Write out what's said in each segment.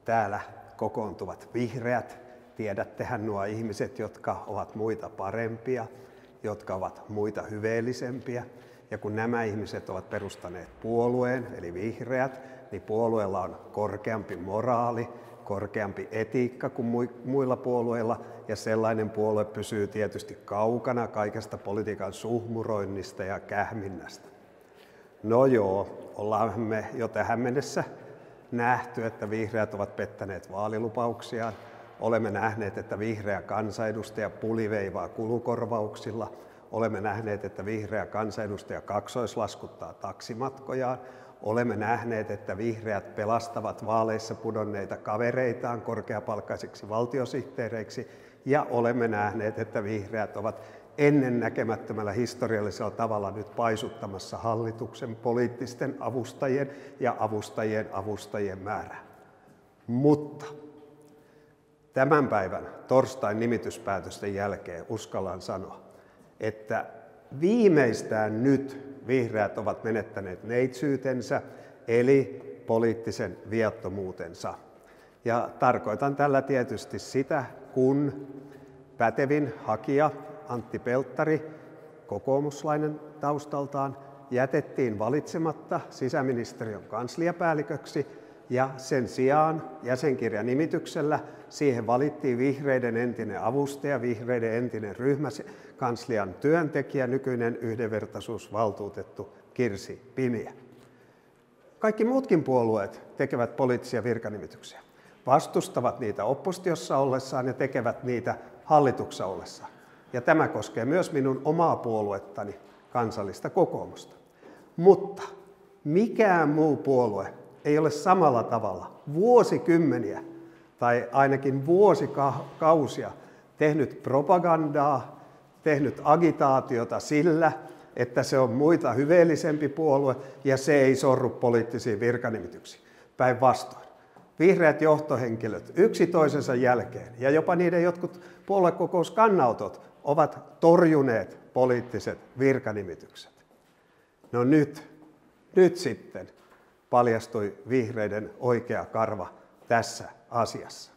täällä kokoontuvat vihreät. Tiedättehän nuo ihmiset, jotka ovat muita parempia, jotka ovat muita hyveellisempiä. Ja kun nämä ihmiset ovat perustaneet puolueen, eli vihreät, niin puolueella on korkeampi moraali, korkeampi etiikka kuin muilla puolueilla, ja sellainen puolue pysyy tietysti kaukana kaikesta politiikan suhmuroinnista ja kähminnästä. No joo, ollaan me jo tähän mennessä nähty, että vihreät ovat pettäneet vaalilupauksiaan. Olemme nähneet, että vihreä kansanedustaja puliveivaa kulukorvauksilla. Olemme nähneet, että vihreä kansanedustaja kaksoislaskuttaa taksimatkojaan. Olemme nähneet, että vihreät pelastavat vaaleissa pudonneita kavereitaan korkeapalkkaisiksi valtiosihteereiksi. Ja olemme nähneet, että vihreät ovat ennennäkemättömällä historiallisella tavalla nyt paisuttamassa hallituksen poliittisten avustajien ja avustajien määrää. Mutta tämän päivän torstain nimityspäätösten jälkeen uskallan sanoa, että viimeistään nyt vihreät ovat menettäneet neitsyytensä, eli poliittisen viattomuutensa. Ja tarkoitan tällä tietysti sitä, kun pätevin hakija Antti Pelttari, kokoomuslainen taustaltaan, jätettiin valitsematta sisäministeriön kansliapäälliköksi, ja sen sijaan jäsenkirjanimityksellä siihen valittiin vihreiden entinen avustaja, vihreiden entinen ryhmäkanslian työntekijä, nykyinen yhdenvertaisuusvaltuutettu Kirsi Pimiä. Kaikki muutkin puolueet tekevät poliittisia virkanimityksiä. Vastustavat niitä oppositiossa ollessaan ja tekevät niitä hallituksessa ollessaan. Ja tämä koskee myös minun omaa puoluettani, Kansallista Kokoomusta. Mutta mikään muu puolue ei ole samalla tavalla vuosikymmeniä tai ainakin vuosikausia tehnyt propagandaa, tehnyt agitaatiota sillä, että se on muita hyveellisempi puolue ja se ei sorru poliittisiin virkanimityksiin. Päinvastoin. Vihreät johtohenkilöt yksi toisensa jälkeen ja jopa niiden jotkut puoluekokouskannanotot ovat torjuneet poliittiset virkanimitykset. No nyt sitten paljastui vihreiden oikea karva tässä asiassa.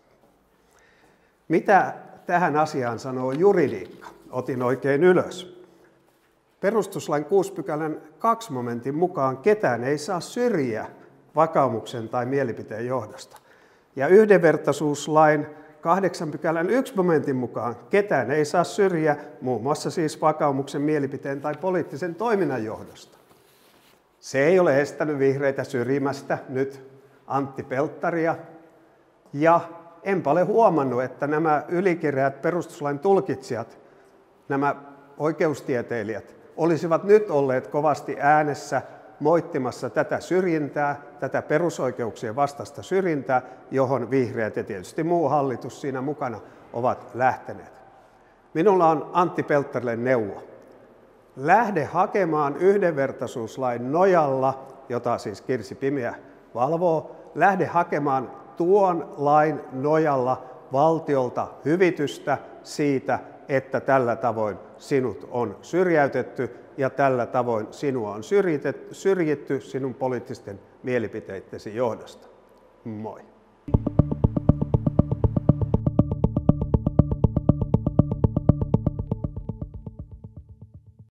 Mitä tähän asiaan sanoo juridiikka? Otin oikein ylös. Perustuslain 6 pykälän 2 momentin mukaan ketään ei saa syrjiä vakaumuksen tai mielipiteen johdosta. Ja yhdenvertaisuuslain 8 pykälän 1 momentin mukaan ketään ei saa syrjiä muun muassa siis vakaumuksen, mielipiteen tai poliittisen toiminnan johdosta. Se ei ole estänyt vihreitä syrjimästä nyt Antti Pelttaria. Ja enpä ole huomannut, että nämä ylikireät perustuslain tulkitsijat, nämä oikeustieteilijät, olisivat nyt olleet kovasti äänessä moittimassa tätä syrjintää, tätä perusoikeuksien vastaista syrjintää, johon vihreät ja tietysti muu hallitus siinä mukana ovat lähteneet. Minulla on Antti Pelttarille neuvo. Lähde hakemaan yhdenvertaisuuslain nojalla, jota siis Kirsi Pimiä valvoo, lähde hakemaan tuon lain nojalla valtiolta hyvitystä siitä, että tällä tavoin sinut on syrjäytetty ja tällä tavoin sinua on syrjitty sinun poliittisten mielipiteittesi johdosta. Moi.